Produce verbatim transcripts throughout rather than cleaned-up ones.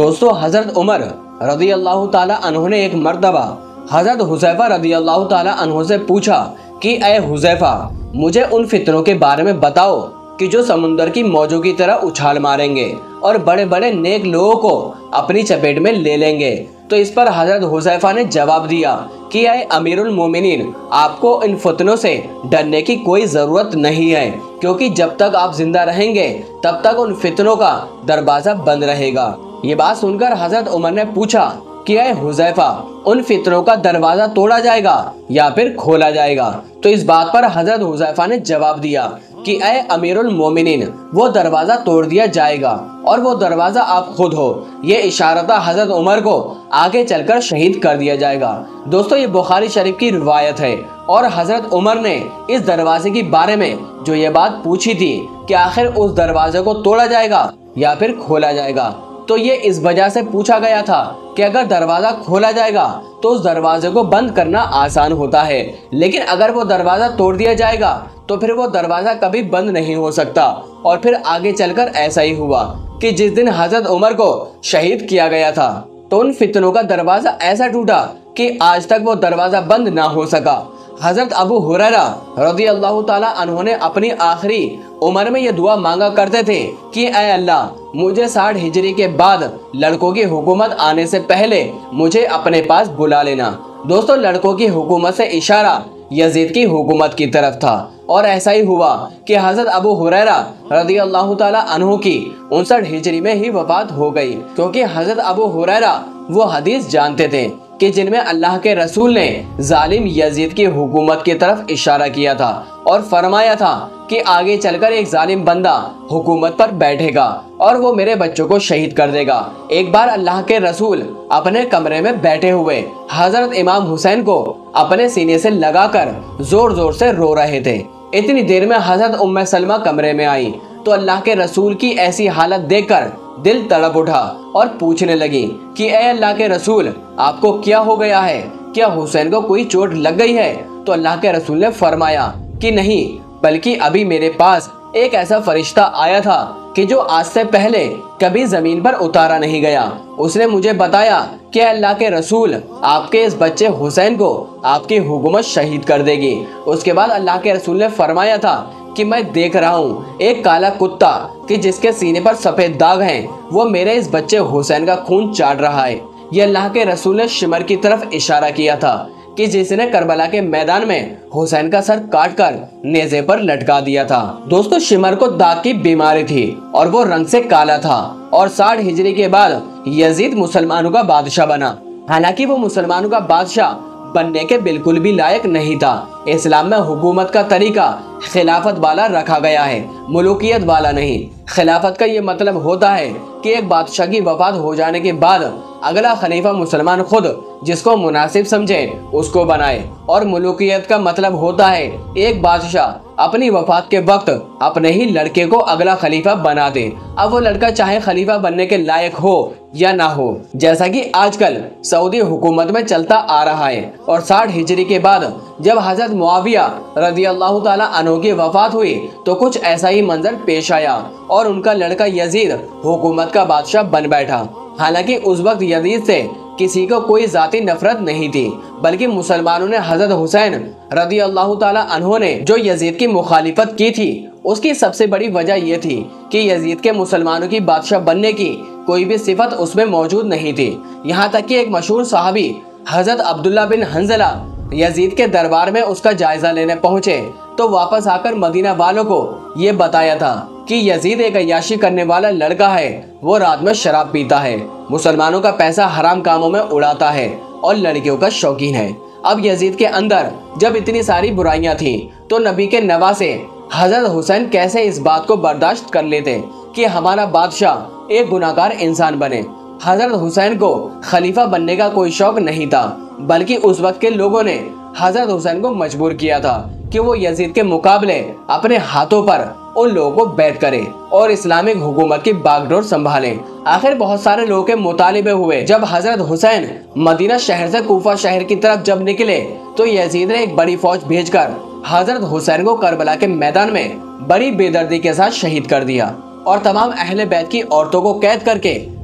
दोस्तों, हजरत उमर रदी अल्लाह ताला अन्हु ने एक मर्तबा हजरत हुज़ैफा रदी अल्लाह ताला अन्हु से पूछा कि ए हुज़ैफा, मुझे उन फितनों के बारे में बताओ कि जो समुंदर की मौजों की तरह उछाल मारेंगे और बड़े बड़े नेक लोगों को अपनी चपेट में ले लेंगे। तो इस पर हजरत हुज़ैफा ने जवाब दिया कि ए अमीरुल मोमिनीन, आपको इन फितनों से डरने की कोई ज़रूरत नहीं है, क्योंकि जब तक आप जिंदा रहेंगे तब तक उन फितनों का दरवाज़ा बंद रहेगा। ये बात सुनकर हजरत उमर ने पूछा कि ए हुज़ैफा, उन फितनों का दरवाज़ा तोड़ा जाएगा या फिर खोला जाएगा? तो इस बात पर हजरत हुज़ैफा ने जवाब दिया कि ए अमीरुल मोमिनीन, वो दरवाज़ा तोड़ दिया जाएगा और वो दरवाज़ा आप खुद हो। ये इशारा था हजरत उमर को आगे चलकर शहीद कर दिया जाएगा। दोस्तों, ये बुखारी शरीफ की रिवायत है और हजरत उमर ने इस दरवाजे के बारे में जो ये बात पूछी थी कि आखिर उस दरवाजे को तोड़ा जाएगा या फिर खोला जाएगा, तो ये इस वजह से पूछा गया था कि अगर दरवाज़ा खोला जाएगा तो उस दरवाजे को बंद करना आसान होता है, लेकिन अगर वो दरवाज़ा तोड़ दिया जाएगा तो फिर वो दरवाज़ा कभी बंद नहीं हो सकता। और फिर आगे चलकर ऐसा ही हुआ कि जिस दिन हजरत उमर को शहीद किया गया था तो उन फितनों का दरवाज़ा ऐसा टूटा कि आज तक वो दरवाज़ा बंद ना हो सका। हजरत अबू हुरैरा रज़ी अल्लाह ताला अन्हु ने अपनी आखिरी उम्र में ये दुआ मांगा करते थे कि ऐ अल्लाह, मुझे साठ हिजरी के बाद लड़कों की हुकूमत आने से पहले मुझे अपने पास बुला लेना। दोस्तों, लड़कों की हुकूमत से इशारा यजीद की हुकूमत की तरफ था और ऐसा ही हुआ कि हजरत अबू हुरैरा रज़ी अल्लाह ताला अन्हु की उनसठ हिजरी में ही वफात हो गई, क्योंकि हजरत अबू हुरैरा वो हदीस जानते थे कि जिनमें अल्लाह के रसूल ने जालिम यजीद की हुकूमत की तरफ इशारा किया था और फरमाया था कि आगे चलकर एक जालिम बंदा हुकूमत पर बैठेगा और वो मेरे बच्चों को शहीद कर देगा। एक बार अल्लाह के रसूल अपने कमरे में बैठे हुए हजरत इमाम हुसैन को अपने सीने से लगाकर जोर जोर से रो रहे थे। इतनी देर में हजरत उम्मे सलमा कमरे में आई तो अल्लाह के रसूल की ऐसी हालत देखकर दिल तड़प उठा और पूछने लगी कि ए अल्लाह के रसूल, आपको क्या हो गया है? क्या हुसैन को कोई चोट लग गई है? तो अल्लाह के रसूल ने फरमाया कि नहीं, बल्कि अभी मेरे पास एक ऐसा फरिश्ता आया था कि जो आज से पहले कभी जमीन पर उतारा नहीं गया। उसने मुझे बताया कि अल्लाह के रसूल, आपके इस बच्चे हुसैन को आपकी हुकूमत शहीद कर देगी। उसके बाद अल्लाह के रसूल ने फरमाया था कि मैं देख रहा हूँ एक काला कुत्ता कि जिसके सीने पर सफेद दाग हैं, वो मेरे इस बच्चे हुसैन का खून चाट रहा है। ये अल्लाह के रसूल ने शिमर की तरफ इशारा किया था कि जिसने करबला के मैदान में हुसैन का सर काट कर नेज़े पर लटका दिया था। दोस्तों, शिमर को दाग की बीमारी थी और वो रंग से काला था और साठ हिजरी के बाद यजीद मुसलमानों का बादशाह बना। हालांकि वो मुसलमानों का बादशाह बनने के बिल्कुल भी लायक नहीं था। इस्लाम में हुकूमत का तरीका खिलाफत वाला रखा गया है, मुल्कियत वाला नहीं। खिलाफत का ये मतलब होता है कि एक बादशाह की वफात हो जाने के बाद अगला खलीफा मुसलमान खुद जिसको मुनासिब समझे उसको बनाए, और मुल्कियत का मतलब होता है एक बादशाह अपनी वफात के वक्त अपने ही लड़के को अगला खलीफा बना दे। अब वो लड़का चाहे खलीफा बनने के लायक हो या ना हो, जैसा कि आजकल सऊदी हुकूमत में चलता आ रहा है। और साठ हिजरी के बाद जब हजरत मुआविया रज़ी अल्लाह ताला अन्हु की वफात हुई तो कुछ ऐसा ही मंजर पेश आया और उनका लड़का यजीद हुकूमत का बादशाह बन बैठा। हालांकि उस वक्त यजीद से किसी को कोई जाती नफरत नहीं थी, बल्कि मुसलमानों ने हजरत हुसैन रज़ी अल्लाह ताला अन्हु ने जो यजीद की मुखालिफत की थी उसकी सबसे बड़ी वजह यह थी कि यजीद के मुसलमानों की बादशाह बनने की कोई भी सिफत उसमें मौजूद नहीं थी। यहाँ तक कि एक मशहूर सहाबी हजरत अब्दुल्ला बिन हंजला यजीद के दरबार में उसका जायजा लेने पहुंचे तो वापस आकर मदीना वालों को ये बताया था कि यजीद एक अय्याशी करने वाला लड़का है, वो रात में शराब पीता है, मुसलमानों का पैसा हराम कामों में उड़ाता है और लड़कियों का शौकीन है। अब यजीद के अंदर जब इतनी सारी बुराइयां थी तो नबी के नवासे हजरत हुसैन कैसे इस बात को बर्दाश्त कर लेते कि हमारा बादशाह एक गुनाहगार इंसान बने। हजरत हुसैन को खलीफा बनने का कोई शौक नहीं था, बल्कि उस वक्त के लोगों ने हजरत हुसैन को मजबूर किया था कि वो यजीद के मुकाबले अपने हाथों पर उन लोगों को बैत करे और इस्लामिक हुकूमत की बागडोर संभाले। आखिर बहुत सारे लोगों के मुतालिबे हुए। जब हजरत हुसैन मदीना शहर से कूफा शहर की तरफ जब निकले तो यजीद ने एक बड़ी फौज भेजकर हजरत हुसैन को करबला के मैदान में बड़ी बेदर्दी के साथ शहीद कर दिया और तमाम अहले बैत की औरतों को कैद करके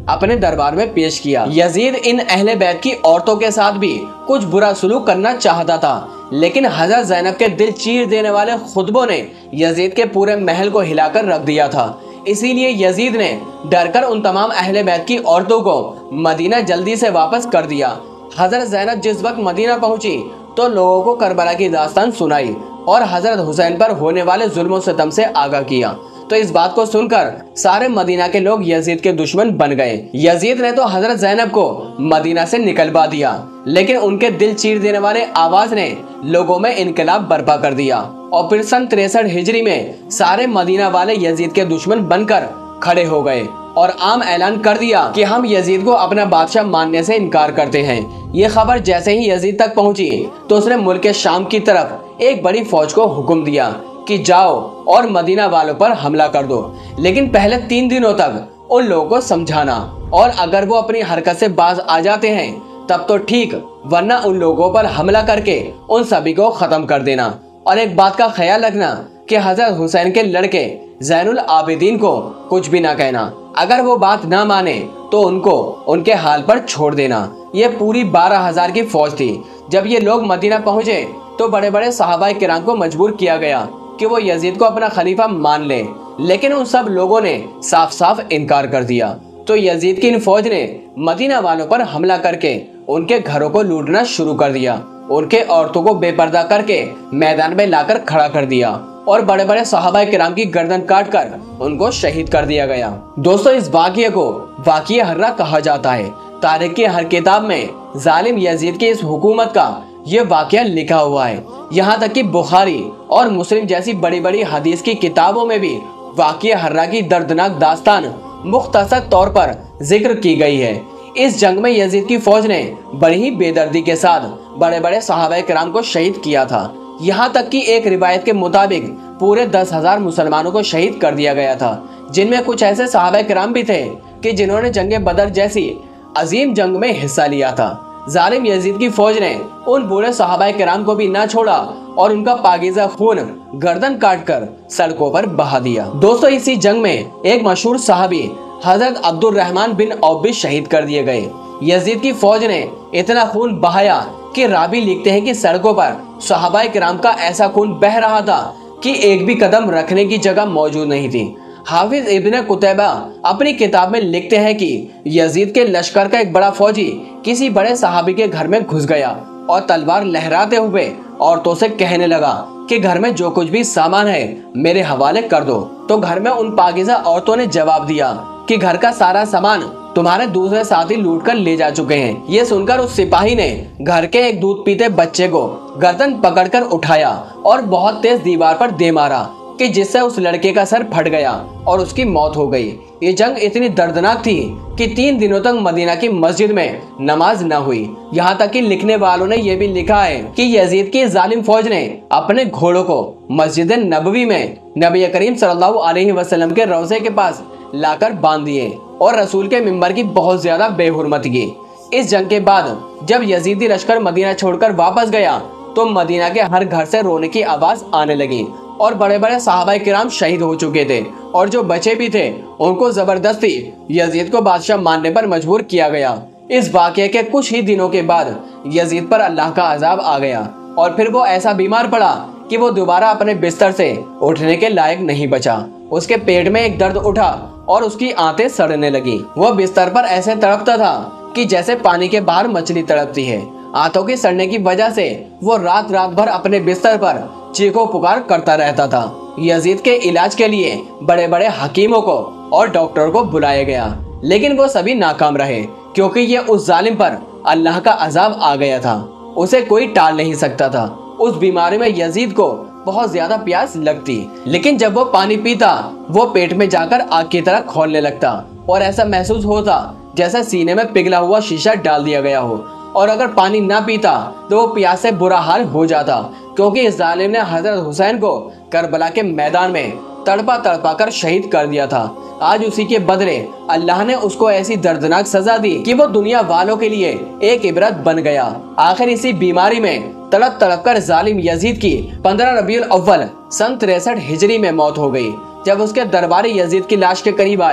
अपने दरबार में पेश किया। यजीद इन अहले बैत की औरतों के साथ भी कुछ बुरा सलूक करना चाहता था, लेकिन हजरत ज़ैनब के दिल चीर देने वाले खुतबों ने यजीद के पूरे महल को हिलाकर रख दिया था। इसीलिए यजीद ने डरकर उन तमाम अहले बैत की औरतों को मदीना जल्दी से वापस कर दिया। हजरत ज़ैनब जिस वक्त मदीना पहुंची तो लोगों को करबला की दास्तान सुनाई और हजरत हुसैन पर होने वाले जुल्म सितम से आगाह किया। तो इस बात को सुनकर सारे मदीना के लोग यजीद के दुश्मन बन गए। यजीद ने तो हजरत ज़ैनब को मदीना से निकलवा दिया, लेकिन उनके दिल चीर देने वाले आवाज ने लोगों में इनकलाब बर्पा कर दिया और फिर सन तिरसठ हिजरी में सारे मदीना वाले यजीद के दुश्मन बनकर खड़े हो गए और आम ऐलान कर दिया कि हम यजीद को अपना बादशाह मानने से इनकार करते हैं। ये खबर जैसे ही यजीद तक पहुंची तो उसने मुल्क शाम की तरफ एक बड़ी फौज को हुक्म दिया कि जाओ और मदीना वालों पर हमला कर दो, लेकिन पहले तीन दिनों तक उन लोगों को समझाना और अगर वो अपनी हरकत से बाज आ जाते हैं तब तो ठीक, वरना उन लोगों पर हमला करके उन सभी को खत्म कर देना। और एक बात का ख्याल रखना कि हजरत हुसैन के लड़के ज़ैनुल आबिदीन को कुछ भी ना कहना, अगर वो बात ना माने तो उनको उनके हाल पर छोड़ देना। ये पूरी बारह हजार की फौज थी। जब ये लोग मदीना पहुंचे तो बड़े बड़े सहाबाए किराम को मजबूर किया गया कि वो यजीद को अपना खलीफा मान ले, लेकिन उन सब लोगों ने साफ साफ इनकार कर दिया। तो यजीद की इन फौज ने मदीना वालों पर हमला करके उनके घरों को लूटना शुरू कर दिया, उनके औरतों को बेपर्दा करके मैदान में लाकर खड़ा कर दिया और बड़े बड़े सहाबाए किराम की गर्दन काट कर उनको शहीद कर दिया गया। दोस्तों, इस वाक़ये को वाक़िया हर्रा कहा जाता है। तारीख की हर किताब में जालिम यजीद की इस हुकूमत का ये वाक़या लिखा हुआ है। यहाँ तक कि बुखारी और मुस्लिम जैसी बड़ी बड़ी हदीस की किताबों में भी वाक़िया हर्रा की दर्दनाक दास्तान मुख्तसर तौर पर जिक्र की गई है। इस जंग में यजीद की फौज ने बड़ी ही बेदर्दी के साथ बड़े बड़े सहाबाए किराम को शहीद किया था। यहाँ तक कि एक रिवायत के मुताबिक पूरे दस हजार मुसलमानों को शहीद कर दिया गया था, जिनमें कुछ ऐसे सहाबाए किराम भी थे कि जिन्होंने जंगे बदर जैसी अजीम जंग में हिस्सा लिया था। जालिम यजीद की फौज ने उन बूढ़े सहाबाए किराम को भी ना छोड़ा और उनका पाकीज़ा खून गर्दन काट कर सड़कों पर बहा दिया। दोस्तों, इसी जंग में एक मशहूर सहाबी हजरत अब्दुल रहमान बिन औफ भी शहीद कर दिए गए। यजीद की फौज ने इतना खून बहाया कि रावी लिखते हैं कि सड़कों पर सहाबाए किराम का ऐसा खून बह रहा था कि एक भी कदम रखने की जगह मौजूद नहीं थी। हाफिज इब्न कुतैबा अपनी किताब में लिखते हैं कि यजीद के लश्कर का एक बड़ा फौजी किसी बड़े सहाबी के घर में घुस गया और तलवार लहराते हुए औरतों से कहने लगा कि घर में जो कुछ भी सामान है मेरे हवाले कर दो। तो घर में उन पाकीज़ा औरतों ने जवाब दिया कि घर का सारा सामान तुम्हारे दूसरे साथी लूट कर ले जा चुके हैं। ये सुनकर उस सिपाही ने घर के एक दूध पीते बच्चे को गर्दन पकड़कर उठाया और बहुत तेज दीवार पर दे मारा कि जिससे उस लड़के का सर फट गया और उसकी मौत हो गई। ये जंग इतनी दर्दनाक थी कि तीन दिनों तक मदीना की मस्जिद में नमाज न हुई। यहाँ तक कि लिखने वालों ने यह भी लिखा है कि यजीद की जालिम फौज ने अपने घोड़ों को मस्जिद नबवी में नबी करीम सल्लल्लाहु अलैहि वसल्लम के रोज़े के पास लाकर बांध दिए और रसूल के मिंबर की बहुत ज्यादा बेहुरमती की। इस जंग के बाद जब यजीदी लश्कर मदीना छोड़कर वापस गया तो मदीना के हर घर से रोने की आवाज आने लगी और बड़े बड़े सहाबाए किराम शहीद हो चुके थे और जो बचे भी थे उनको जबरदस्ती यजीद को बादशाह मानने पर मजबूर किया गया। इस वाक़ये के कुछ ही दिनों के बाद यजीद पर अल्लाह का अजाब आ गया और फिर वो ऐसा बीमार पड़ा कि वो दोबारा अपने बिस्तर से उठने के लायक नहीं बचा। उसके पेट में एक दर्द उठा और उसकी आंतें सड़ने लगी। वो बिस्तर पर ऐसे तड़पता था कि जैसे पानी के बाहर मछली तड़पती है। आंतों के सड़ने की वजह से वो रात रात भर अपने बिस्तर पर चीखो पुकार करता रहता था। यजीद के इलाज के लिए बड़े बड़े हकीमों को और डॉक्टरों को बुलाया गया, लेकिन वो सभी नाकाम रहे क्योंकि ये उस जालिम पर अल्लाह का अजाब आ गया था। उसे कोई टाल नहीं सकता था। उस बीमारी में यजीद को बहुत ज्यादा प्यास लगती, लेकिन जब वो पानी पीता वो पेट में जाकर आग की तरह खौलने लगता और ऐसा महसूस होता जैसे सीने में पिघला हुआ शीशा डाल दिया गया हो। और अगर पानी ना पीता तो वो प्यास से बुरा हाल हो जाता, क्योंकि इस जालिम ने हजरत हुसैन को करबला के मैदान में तड़पा तड़पा कर शहीद कर दिया था। आज उसी के बदले अल्लाह ने उसको ऐसी दर्दनाक सजा दी कि वो दुनिया वालों के लिए एक इबरत बन गया। आखिर इसी बीमारी में तड़प तड़प कर जालिम यजीद की पंद्रह रबीउल अव्वल सन तिरसठ हिजरी में मौत हो गई। जब उसके दरबारी यजीद की लाश के करीब आए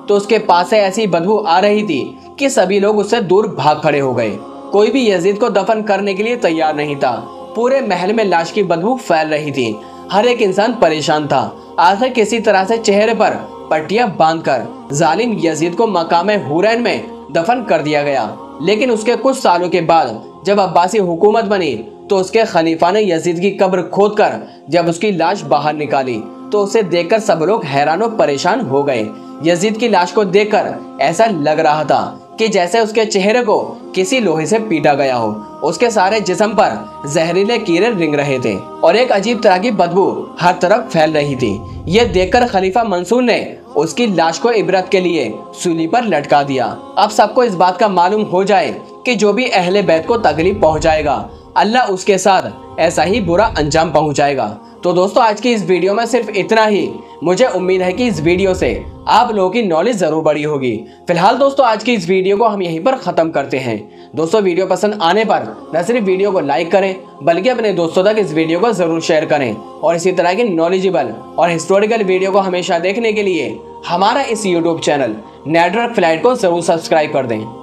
तो उसके पास से ऐसी बदबू आ रही थी कि सभी लोग उससे दूर भाग खड़े हो गए। कोई भी यजीद को दफन करने के लिए तैयार नहीं था। पूरे महल में लाश की बदबू फैल रही थी। हर एक इंसान परेशान था। आखिर किसी तरह से चेहरे पर पट्टियां बांधकर जालिम यजीद को मकामे हुरैन में दफन कर दिया गया। लेकिन उसके कुछ सालों के बाद जब अब्बासी हुकूमत बनी तो उसके खलीफा ने यजीद की कब्र खोदकर जब उसकी लाश बाहर निकाली तो उसे देखकर सब लोग हैरान और परेशान हो गए। यजीद की लाश को देखकर ऐसा लग रहा था कि जैसे उसके चेहरे को किसी लोहे से पीटा गया हो। उसके सारे जिस्म पर जहरीले कीड़े रिंग रहे थे और एक अजीब तरह की बदबू हर तरफ फैल रही थी। ये देखकर खलीफा मंसूर ने उसकी लाश को इबरत के लिए सूली पर लटका दिया। अब सबको इस बात का मालूम हो जाए कि जो भी अहले बैत को तकलीफ पहुंचाएगा अल्लाह उसके साथ ऐसा ही बुरा अंजाम पहुंचाएगा। तो दोस्तों आज की इस वीडियो में सिर्फ इतना ही। मुझे उम्मीद है कि इस वीडियो से आप लोगों की नॉलेज जरूर बढ़ी होगी। फिलहाल दोस्तों आज की इस वीडियो को हम यहीं पर खत्म करते हैं। दोस्तों वीडियो पसंद आने पर न सिर्फ वीडियो को लाइक करें बल्कि अपने दोस्तों तक इस वीडियो को जरूर शेयर करें और इसी तरह की नॉलेजेबल और हिस्टोरिकल वीडियो को हमेशा देखने के लिए हमारा इस यूट्यूब चैनल नेटवर्क फ्लाइट को जरूर सब्सक्राइब कर दें।